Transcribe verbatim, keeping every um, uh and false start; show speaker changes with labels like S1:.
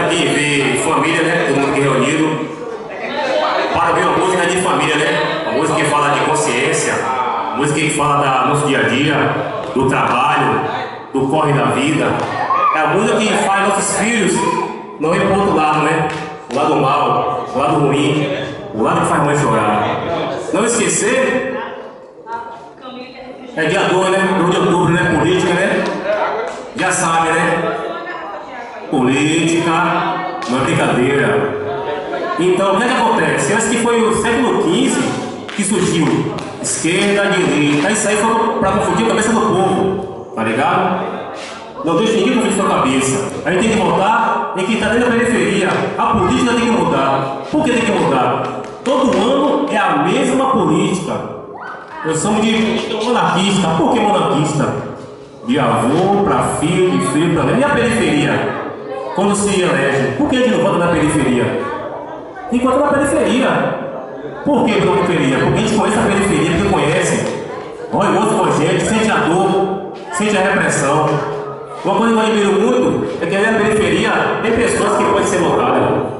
S1: aqui ver família, né? Todo mundo aqui reunido. Para ver uma música de família, né? Uma música que fala de consciência, uma música que fala do nosso dia a dia, do trabalho, do corre da vida. É a música que faz nossos filhos não ir para o outro lado, né? O lado mal, o lado ruim, o lado que faz mãe chorar. Não esquecer. É dia dois, né? dois de outubro, né? Política, né? Já sabe, né? Política não é brincadeira. Então, o que é que acontece? Eu acho que foi o século quinze que surgiu esquerda, direita. Isso aí foi para confundir a cabeça do povo, tá ligado? Não deixe ninguém confundir sua cabeça. A gente tem que mudar em quem está dentro da periferia. A política tem que mudar. Por que tem que mudar? Todo ano é a mesma política. Nós somos de monarquista. Por que monarquista? De avô para filho, de filho para neto. E a periferia? Quando se elege, por que a gente não vota na periferia? Tem que votar na periferia. Por que na periferia? Porque a gente conhece a periferia, porque conhece. Olha, o outro com a gente, sente a dor, sente a repressão. Uma coisa que eu admiro muito é que na periferia tem pessoas que podem ser votadas.